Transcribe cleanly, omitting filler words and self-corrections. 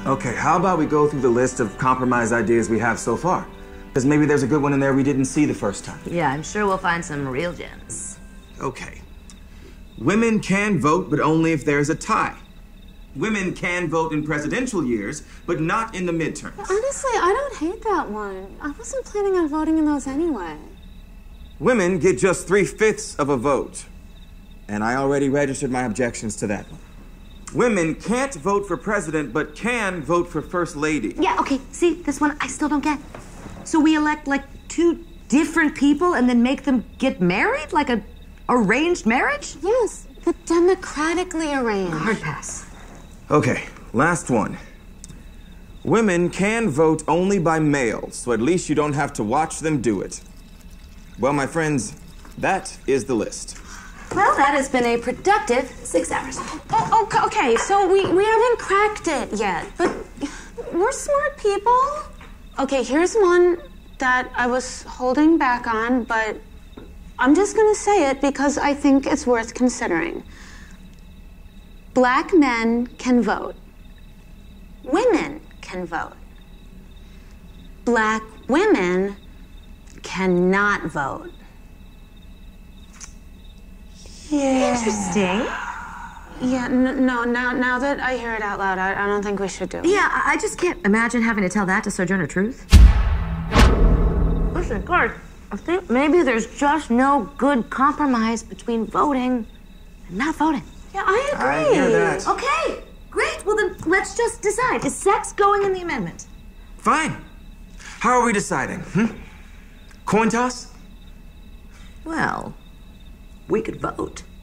Okay, how about we go through the list of compromise ideas we have so far? Because maybe there's a good one in there we didn't see the first time. Yeah, I'm sure we'll find some real gems. Okay. Women can vote, but only if there's a tie. Women can vote in presidential years, but not in the midterms. Honestly, I don't hate that one. I wasn't planning on voting in those anyway. Women get just 3/5 of a vote. And I already registered my objections to that one. Women can't vote for president, but can vote for first lady. Yeah, okay, see, this one I still don't get. So we elect, like, 2 different people and then make them get married? Like a arranged marriage? Yes, but democratically arranged. Hard pass. Okay, last one. Women can vote only by mail, so at least you don't have to watch them do it. Well, my friends, that is the list. Well, that has been a productive 6 hours. Oh, okay, so we haven't cracked it yet, but we're smart people. Okay, here's one that I was holding back on, but I'm just gonna say it because I think it's worth considering. Black men can vote. Women can vote. Black women cannot vote. Yeah. Interesting. Yeah, no, now that I hear it out loud, I don't think we should do it. Yeah, I just can't imagine having to tell that to Sojourner Truth. Listen, Clark, I think maybe there's just no good compromise between voting and not voting. Yeah, I agree. I hear that. Okay, great. Well, then let's just decide. Is sex going in the amendment? Fine. How are we deciding? Coin toss? Well, we could vote.